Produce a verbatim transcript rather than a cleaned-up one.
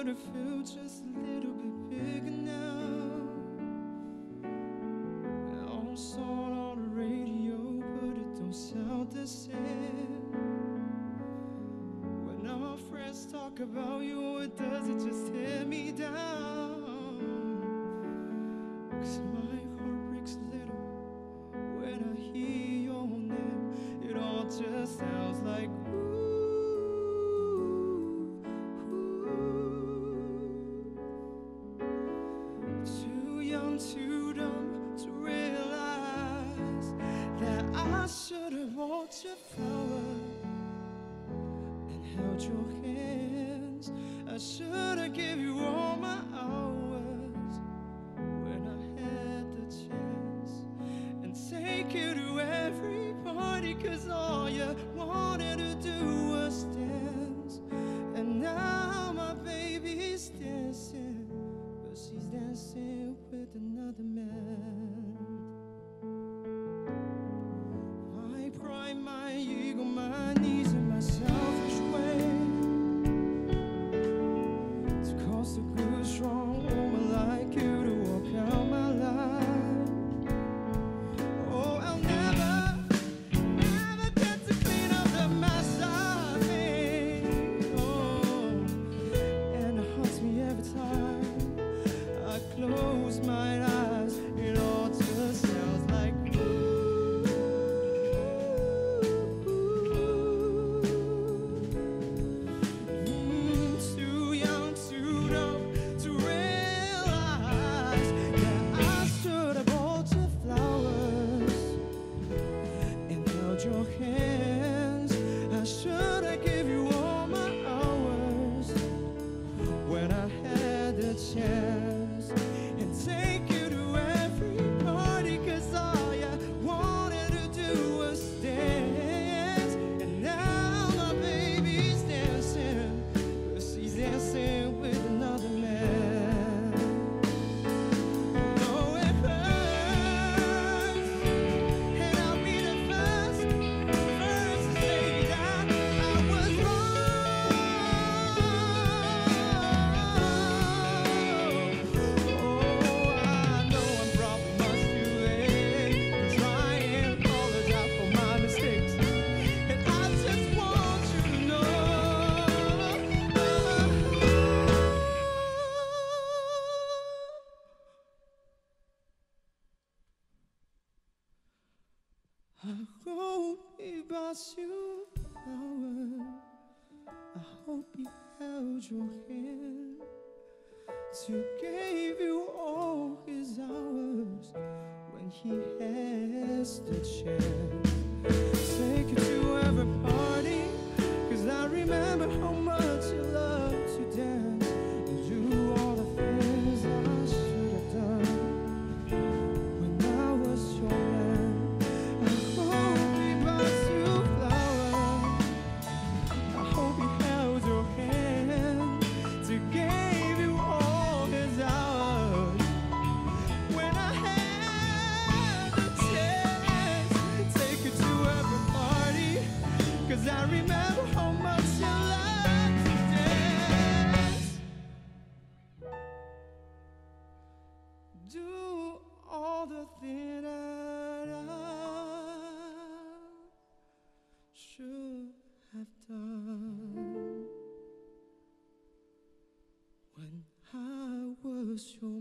to feel just a little bit bigger now. I'm song on the radio, but it don't sound the same. When our friends talk about you, it does it just tear me down. 'Cause my heart breaks a little when I hear your name. It all just sounds like ooh, ooh. Too young, too dumb to realize that I should have bought you flowers and held your hands. I should have given you all my hours when I had the chance, and take you to every party, 'cause all you wanted to do was dance. And now my baby's dancing, but she's dancing with another man. My pride, my ego, my knees, and my selfish way to cause a good, strong woman like you to walk out my life. Oh, I'll never, never get to clean up the mess I made. Oh, and it haunts me every time I close my eyes. It all just sounds like ooh, mm, too young, too dumb to realize that I should have bought you flowers and held your hands. I should have given you all my hours when I had the chance, and take you to every party, 'cause all you wanted to do was dance. And now my baby's dancing, but she's dancing with another man. Oh, it hurts, and I'll be the first, first to say that I was wrong. Oh, I know I'm probably much too late to try and apologize for my mistakes, and I just want you to know I hope he bought you flowers. I hope he held your hand, to gave you all his hours when he has the chance. Take you to every party, 'cause I remember how much you loved to dance, and do all the things I should have done when I was your man. I hope he bought you flowers. I hope he held your hand, to gave you all his hours when I had the chance. Take you to every party, 'cause I remember how much you loved to dance. Do all the things that I should have done when I was your